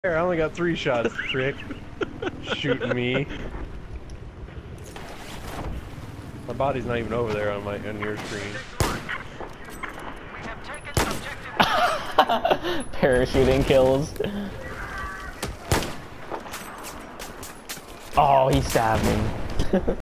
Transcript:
There, I only got 3 shots, prick. Shooting me. My body's not even over there on your screen. Parachuting kills. Oh, he stabbed me.